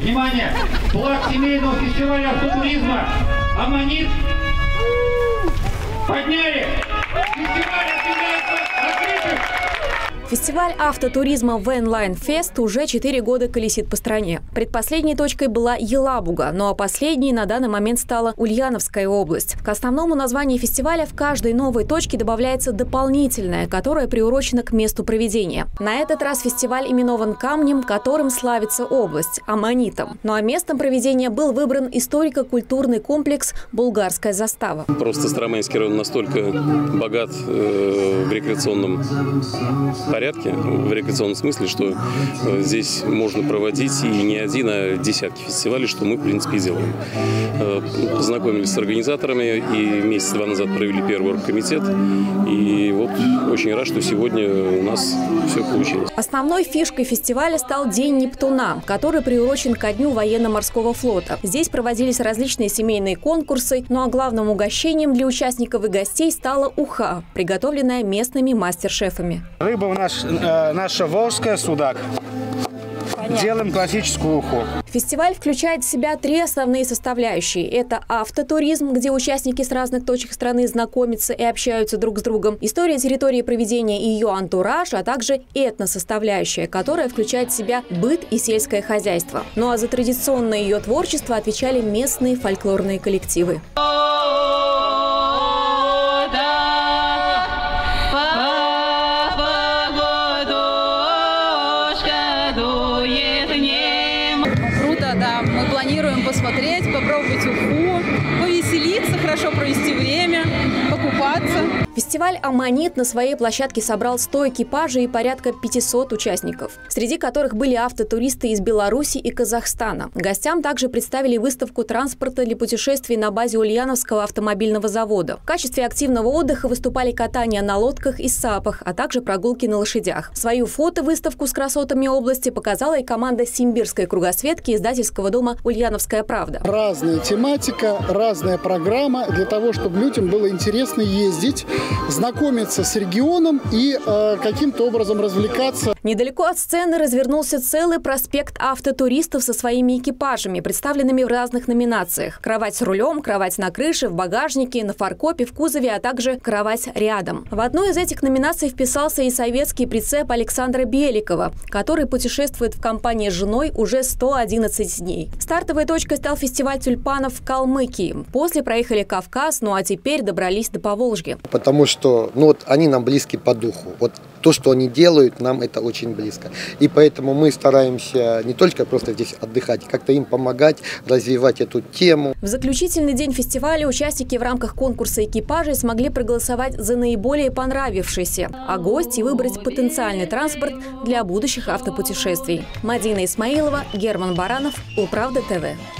Внимание! Флаг семейного фестиваля автотуризма «Аммонит» подняли! Фестиваль объявляется открытым! Фестиваль автотуризма Vanline Fest уже 4 года колесит по стране. Предпоследней точкой была Елабуга, ну а последней на данный момент стала Ульяновская область. К основному названию фестиваля в каждой новой точке добавляется дополнительное, которое приурочено к месту проведения. На этот раз фестиваль именован камнем, которым славится область – Аммонитом. Ну а местом проведения был выбран историко-культурный комплекс «Булгарская застава». Просто Старомайский район настолько богат в рекреационном порядке, в рекреационном смысле, что здесь можно проводить и не один, а десятки фестивалей, что мы, в принципе, и делаем. Познакомились с организаторами и месяца 2 назад провели первый оргкомитет. И вот очень рад, что сегодня у нас все получилось. Основной фишкой фестиваля стал День Нептуна, который приурочен ко Дню военно-морского флота. Здесь проводились различные семейные конкурсы, ну а главным угощением для участников и гостей стала уха, приготовленная местными мастер-шефами. Рыба у нас наша волжская, судак. Понятно. Делаем классическую уху. Фестиваль включает в себя 3 основные составляющие. Это автотуризм, где участники с разных точек страны знакомятся и общаются друг с другом. История территории проведения и ее антураж, а также этносоставляющая, которая включает в себя быт и сельское хозяйство. Ну а за традиционное ее творчество отвечали местные фольклорные коллективы. Да, мы планируем посмотреть, попробовать уху, повеселиться, хорошо провести время, покупаться. Фестиваль «Аммонит» на своей площадке собрал 100 экипажей и порядка 500 участников, среди которых были автотуристы из Беларуси и Казахстана. Гостям также представили выставку транспорта для путешествий на базе Ульяновского автомобильного завода. В качестве активного отдыха выступали катания на лодках и сапах, а также прогулки на лошадях. Свою фото-выставку с красотами области показала и команда Симбирской кругосветки издательского дома «Ульяновская правда». Разная тематика, разная программа для того, чтобы людям было интересно ездить, знакомиться с регионом и каким-то образом развлекаться. Недалеко от сцены развернулся целый проспект автотуристов со своими экипажами, представленными в разных номинациях. Кровать с рулем, кровать на крыше, в багажнике, на фаркопе, в кузове, а также кровать рядом. В одну из этих номинаций вписался и советский прицеп Александра Беликова, который путешествует в компании с женой уже 111 дней. Стартовой точкой стал фестиваль тюльпанов в Калмыкии. После проехали Кавказ, ну а теперь добрались до Поволжья. Потому что вот они нам близки по духу. Вот то, что они делают, нам это очень близко. И поэтому мы стараемся не только просто здесь отдыхать, как-то им помогать, развивать эту тему. В заключительный день фестиваля участники в рамках конкурса экипажей смогли проголосовать за наиболее понравившийся, а гости выбрать потенциальный транспорт для будущих автопутешествий. Мадина Исмаилова, Герман Баранов, Улправда ТВ.